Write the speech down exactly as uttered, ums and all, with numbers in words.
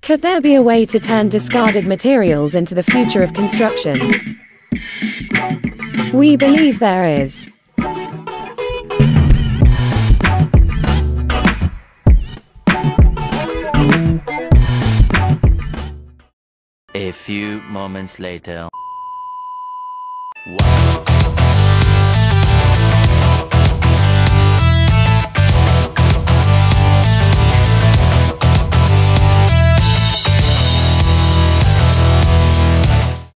Could there be a way to turn discarded materials into the future of construction? We believe there is. A few moments later. Wow.